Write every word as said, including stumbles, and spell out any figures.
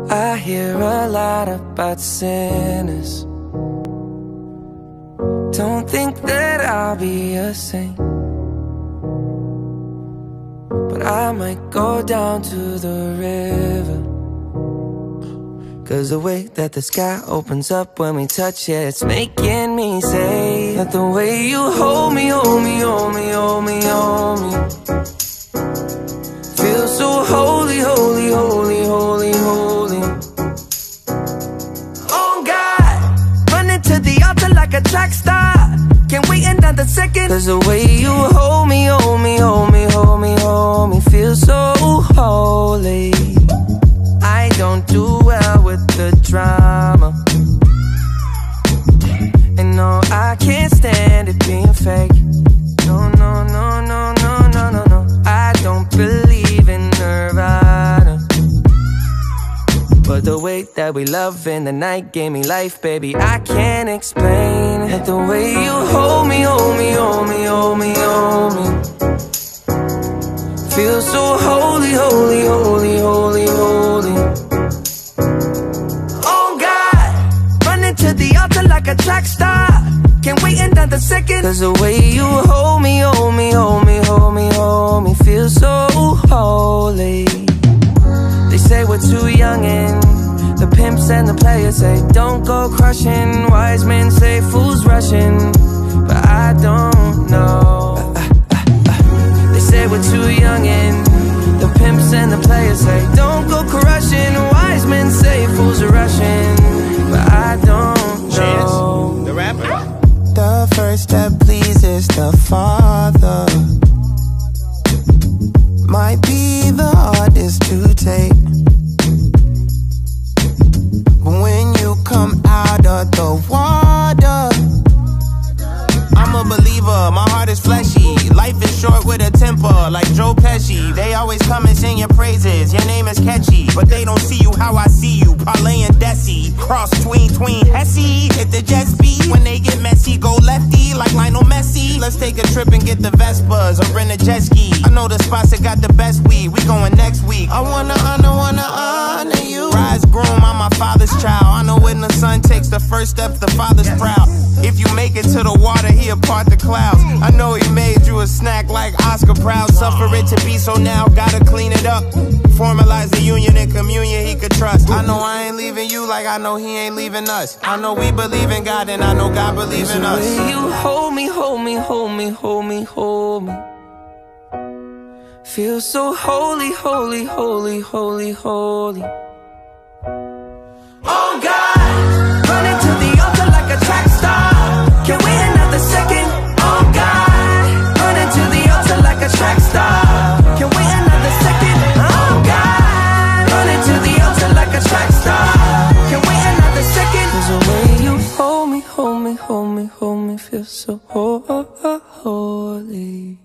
I hear a lot about sinners. Don't think that I'll be a saint, but I might go down to the river. 'Cause the way that the sky opens up when we touch it, it's making me say that the way you hold me, hold me, hold me, hold me, hold me, feels so holy, holy, holy, holy, holy. Oh God, running to the altar like a track star. Can't wait another second. 'Cause the way you hold me, hold me, hold me, hold me, hold me, feels so holy. I don't do well with the drama, and no, I can't stand it being fake. No, no, no, no, no, no, no, no. I don't believe in Nirvana, but the way that we love in the night gave me life, baby. I can't explain it. The way you hold me, hold me, hold me, hold me, hold me, feels so holy, holy, holy, holy, holy. Oh God, running to the altar like a track star. Can't wait another second. 'Cause the way you hold me, hold me, hold me, hold me, hold me, feels so holy. They say we're too young and the pimps and the players say don't go crushing. Wise men say fools rushing, but I don't know. They say we're too young and the pimps and the players say don't go crushing. Wise men say fools are rushing, but I don't know. Chance, the rapper. The first step pleases the Father, might be the hardest to take. When you come out of the water, I'm a believer, my heart is fleshy. Life is short with a temper, like Joe Pesci. They always come and sing your praises, your name is catchy, but they don't see you how I see you. Parlay and Desi, cross tween, tween, Hesse. Hit the jet speed, when they get messy, go lefty, like Lionel Messi. Let's take a trip and get the Vespas, or rent a jet ski. I know the spots that got the best weed, we going next week. I wanna honor, wanna honor you. Rise groom, I'm my father's child. I know when the son takes the first step, the father's proud. If you make it to the water, he'll part the clouds. I know he made you a snack like Oscar Proud. Suffer it to be, so now gotta clean it up. Formalize the union and communion he could trust. I know I ain't leaving you like I know he ain't leaving us. I know we believe in God and I know God believes in us. The way you hold me, hold me, hold me, hold me, hold me, feels so holy, holy, holy, holy, holy. Oh God, running to the altar like a track star. Can't wait another second. Oh God, running to the altar like a track star. Can't wait another second. Oh God, running to the altar like a track star. Can't wait another second. 'Cause the way you hold me, hold me, hold me, hold me, feels so holy.